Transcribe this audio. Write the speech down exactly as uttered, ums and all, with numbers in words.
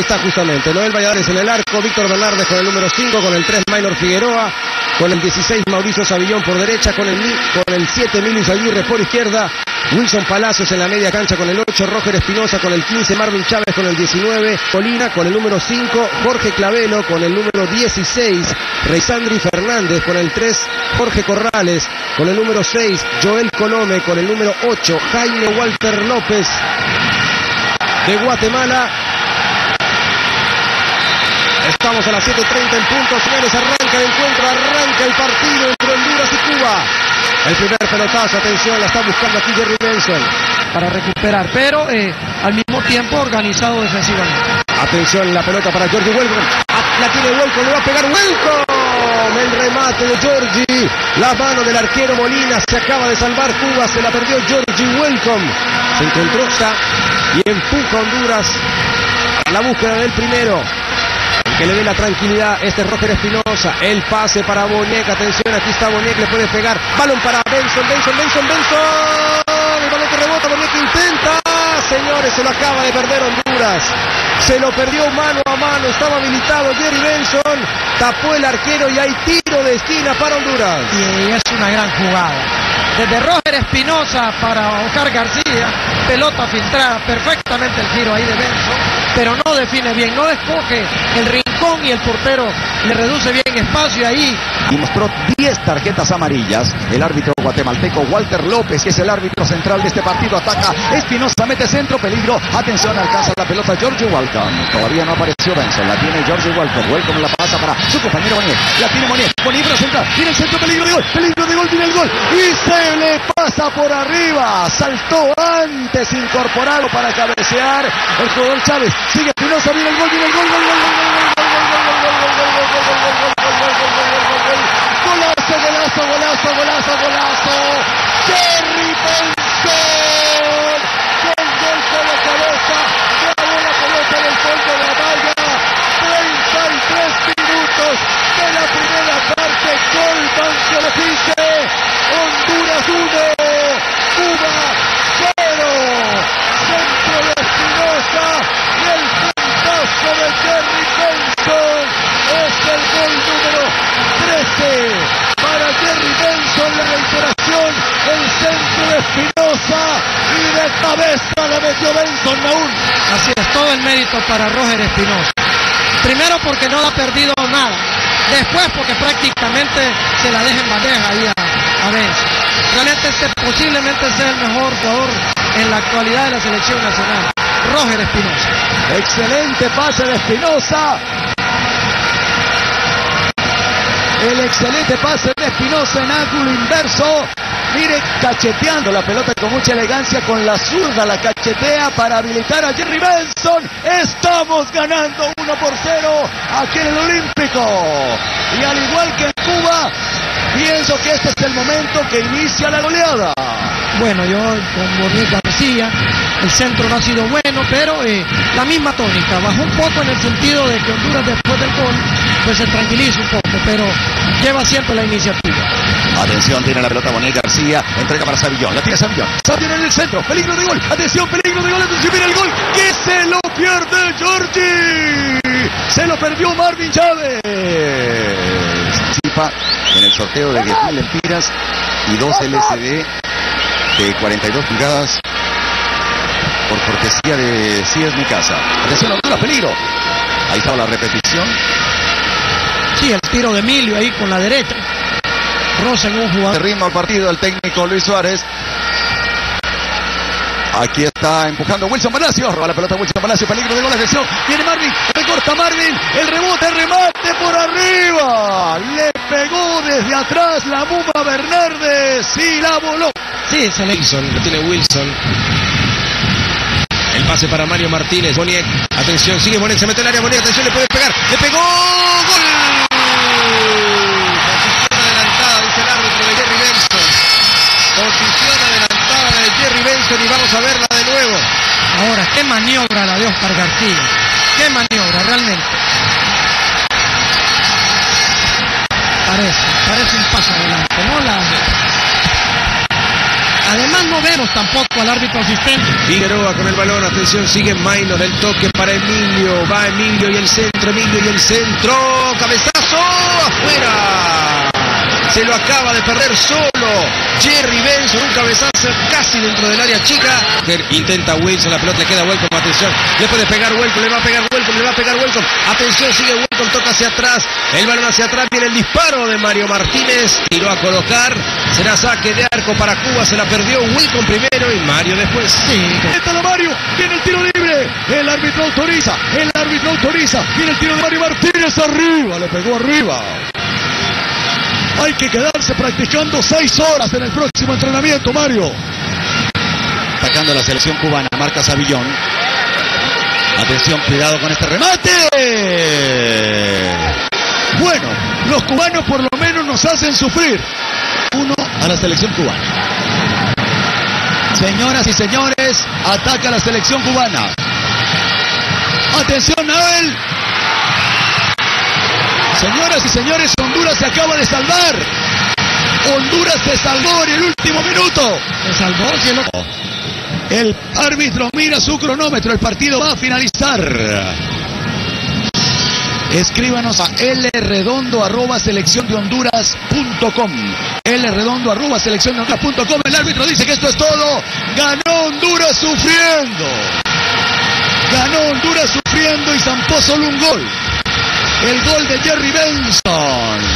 está justamente. Noel Valladares en el arco, Víctor Bernardes con el número cinco, con el tres Maynor Figueroa, con el dieciséis Mauricio Savillón por derecha, con el, con el siete Milius Aguirre por izquierda, Wilson Palacios en la media cancha con el ocho, Roger Espinosa con el quince, Marvin Chávez con el diecinueve, Colina con el número cinco, Jorge Clavelo con el número dieciséis, Reisandri Fernández con el tres, Jorge Corrales con el número seis, Joel Colome con el número ocho, Jaime Walter López de Guatemala. Estamos a las siete treinta en punto, señores, arranca el encuentro, arranca el partido entre Honduras y Cuba. El primer pelotazo, atención, la está buscando aquí Jerry Benson. Para recuperar, pero eh, al mismo tiempo organizado defensivamente. Atención, la pelota para Georgie Welcome. La tiene Welcome, le va a pegar Welcome. El remate de Georgie. La mano del arquero Molina, se acaba de salvar Cuba, se la perdió Georgie Welcome. Se encontró y empuja a Honduras a la búsqueda del primero. El que le dé la tranquilidad, este es Roger Espinosa. El pase para Boniek, atención, aquí está Boniek, le puede pegar. Balón para Benson, Benson, Benson, Benson. El balón que rebota, Boniek intenta. Señores, se lo acaba de perder Honduras. Se lo perdió mano a mano, estaba habilitado Jerry Benson. Tapó el arquero y hay tiro de esquina para Honduras. Y es una gran jugada. Desde Roger Espinosa para Oscar García, pelota filtrada, perfectamente el giro ahí de Benson, pero no define bien, no escoge el rincón y el portero le reduce bien espacio y ahí. Y mostró diez tarjetas amarillas el árbitro guatemalteco Walter López, que es el árbitro central de este partido. Ataca Espinosa, mete centro, peligro, atención, alcanza la pelota Georgie Welcome. Todavía no apareció Benson, la tiene Georgie Welcome. Welcome la pasa para su compañero Boniek, la tiene Boniek, Boniek la central, tiene el centro, peligro de gol, peligro de gol, viene el gol y se le pasa por arriba. Saltó antes, incorporado para cabecear el jugador Chávez. Sigue Espinosa, viene el gol, viene el gol, gol, gol, gol, golazo, golazo, golazo, golazo, golazo. Jerry Benson con golpe de cabeza, clavó la pelota en el fondo de la valla. treinta y tres minutos de la primera parte. Gol Banco de Pique. Honduras uno, Cuba cero. Centro de Espinosa y el puntazo de Jerry Benson. Es el gol número trece para Jerry Benson. La reiteración, el centro de Espinosa y de cabeza la metió Benson aún. Así es, todo el mérito para Roger Espinosa. Primero porque no ha perdido nada. Después porque prácticamente se la deja en bandeja ahí a, a Benson. Realmente este posiblemente sea el mejor jugador en la actualidad de la selección nacional, Roger Espinosa. Excelente pase de Espinosa. El excelente pase de Espinosa en ángulo inverso. Mire, cacheteando la pelota con mucha elegancia, con la zurda la cachetea para habilitar a Jerry Benson. Estamos ganando uno por cero aquí en el Olímpico. Y al igual que en Cuba, pienso que este es el momento que inicia la goleada. Bueno, yo con Boniek García, el centro no ha sido bueno, pero eh, la misma tónica, bajó un poco en el sentido de que Honduras después del gol, pues se tranquiliza un poco, pero lleva siempre la iniciativa. Atención, tiene la pelota Boniek García, entrega para Savillón, la tiene Savillón, Savillón en el centro, peligro de gol, atención, peligro de gol, atención, viene el gol, que se lo pierde Georgie, se lo perdió Marvin Chávez. Participa en el sorteo de Guetil Empiras y dos L C D de cuarenta y dos pulgadas por cortesía de Si es mi casa. Atención, Honduras, peligro. Ahí estaba la repetición. Sí, el tiro de Emilio ahí con la derecha. Rosa en un jugador. De ritmo al partido el técnico Luis Suárez. Aquí está empujando Wilson Palacios. Roba la pelota Wilson Palacios. Peligro de gol. Atención. Viene Marvin. Recorta Marvin. El rebote, el remate por arriba. Le pegó desde atrás la Muma Bernardes y la voló. Sí, se le... Wilson, lo tiene Wilson. El pase para Mario Martínez. Boniek. Atención, sigue Boniek. Se mete en el área. Boniek. Atención, le puede pegar. Le pegó. ¡Gol! Posición adelantada de Jerry Benson y vamos a verla de nuevo. Ahora, qué maniobra la de Oscar García. Qué maniobra, realmente. Parece, parece un paso adelante, ¿no? La... Además no vemos tampoco al árbitro asistente. Figueroa con el balón, atención, sigue Maynor, el toque para Emilio, va Emilio y el centro, Emilio y el centro, cabezazo, afuera. Se lo acaba de perder solo Jerry Benson, un cabezazo casi dentro del área chica. Intenta Wilson, la pelota le queda a Welcome, atención, le puede pegar Welcome, le va a pegar Welcome, le va a pegar Welcome, atención, sigue Welcome, toca hacia atrás, el balón hacia atrás, viene el disparo de Mario Martínez, tiró a colocar, será saque de arco para Cuba, se la perdió Welcome primero y Mario después. Sí. Está la Mario, viene el tiro libre, el árbitro autoriza, el árbitro autoriza, viene el tiro de Mario Martínez arriba, le pegó arriba. Hay que quedarse practicando seis horas en el próximo entrenamiento, Mario. Atacando la selección cubana, marca Savillón. Atención, cuidado con este remate. Bueno, los cubanos por lo menos nos hacen sufrir. Uno a la selección cubana. Señoras y señores, ataca la selección cubana. Atención a él. Señoras y señores, Honduras se acaba de salvar. Honduras se salvó en el último minuto. Se salvó, cielo. El árbitro mira su cronómetro, el partido va a finalizar. Escríbanos a lredondo arroba selección de honduras punto com. lredondo arroba selección de honduras punto com. El árbitro dice que esto es todo. Ganó Honduras sufriendo. Ganó Honduras sufriendo y zampó solo un gol. El gol de Jerry Benson.